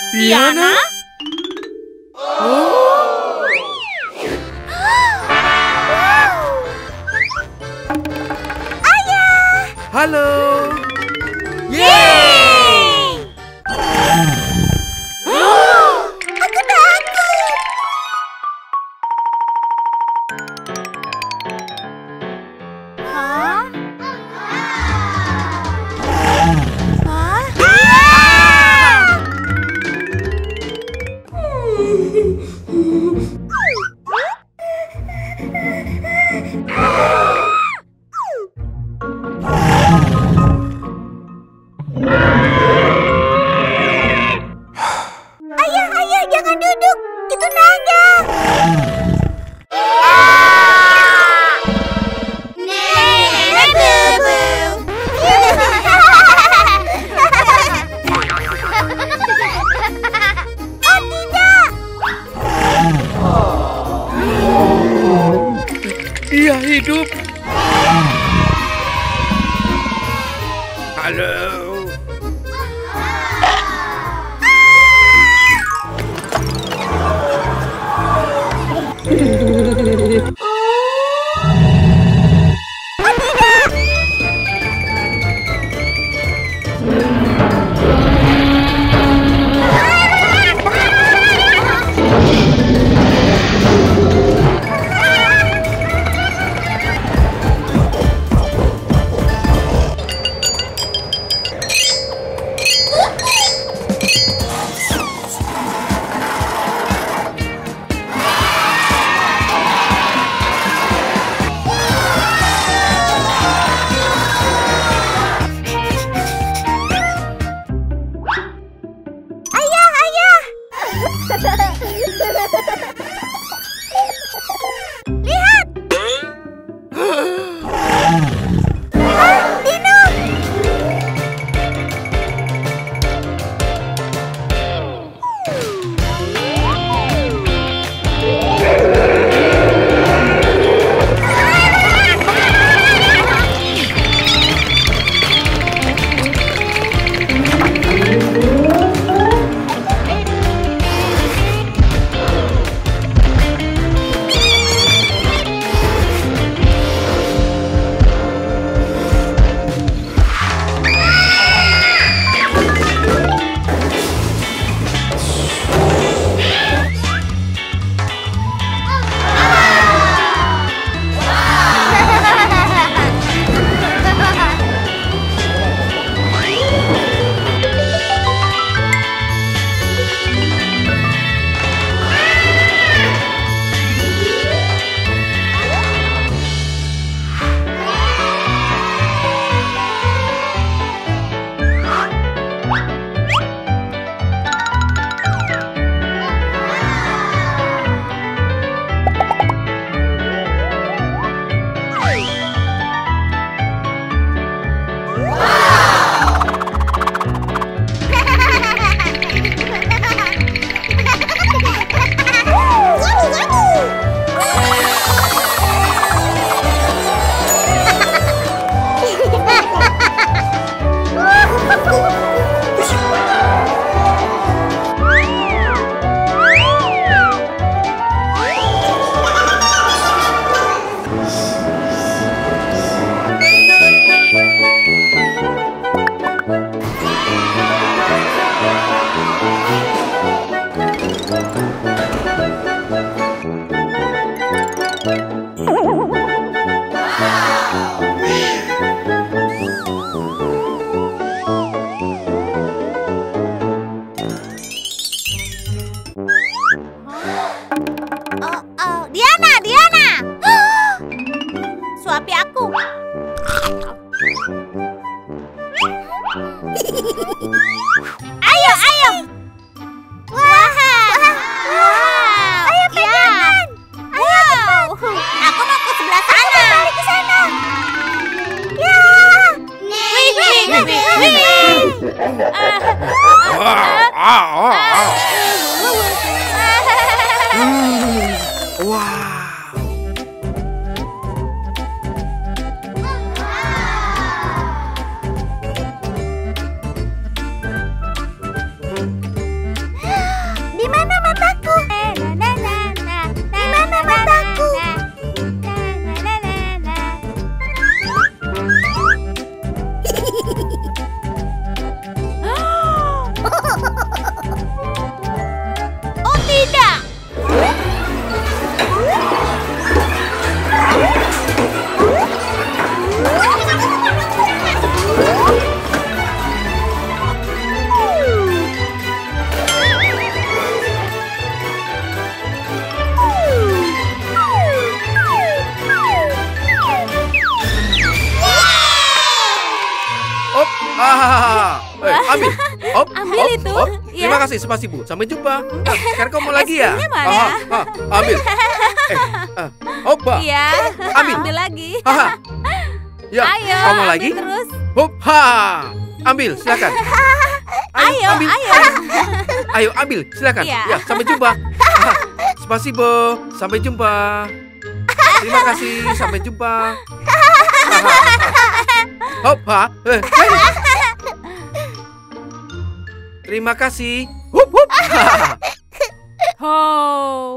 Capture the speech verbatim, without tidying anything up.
Diana? Oh. Ayah! Halo. Yeay! Aku takut. Hah? Hah? Ayah, ayah, jangan duduk. Itu naga. Nenek Bubung. Oh, tidak. Ia hidup. Halo. Ayah, ayah. Lihat. Hah, Dino. Oh, oh, Diana, Diana. Suapi aku. Ayo, ayo. Wah, wow. Ayo pegangan. Wow. Aku mau ke sebelah sana. Balik ke sana. Ya. Wih, wih, wih, wih. Wow. ambil. Hop, Ambil hop, itu. hop. Ya. Terima kasih, spasibo. Sampai jumpa. Ah, sekarang kamu lagi ya? Es krimnya mana? Aha, ah, ambil. Eh, ah, hoppa. Iya. Ambil. Ambil lagi. Haha. Ya, Ayo, kamu ambil lagi? terus. Hop, ha. Ambil, silakan. Ayo, ambil. ayo. Ayo, ambil, silakan. Iya. Ya, sampai jumpa. Ah, spasibo, sampai jumpa. Terima kasih, sampai jumpa. Hop, ha. Eh, hey. Terima kasih. Hup, hup. Ho.